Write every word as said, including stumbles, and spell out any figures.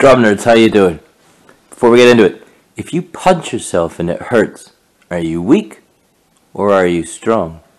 Drum nerds, how you doing? Before we get into it, if you punch yourself and it hurts, are you weak or are you strong?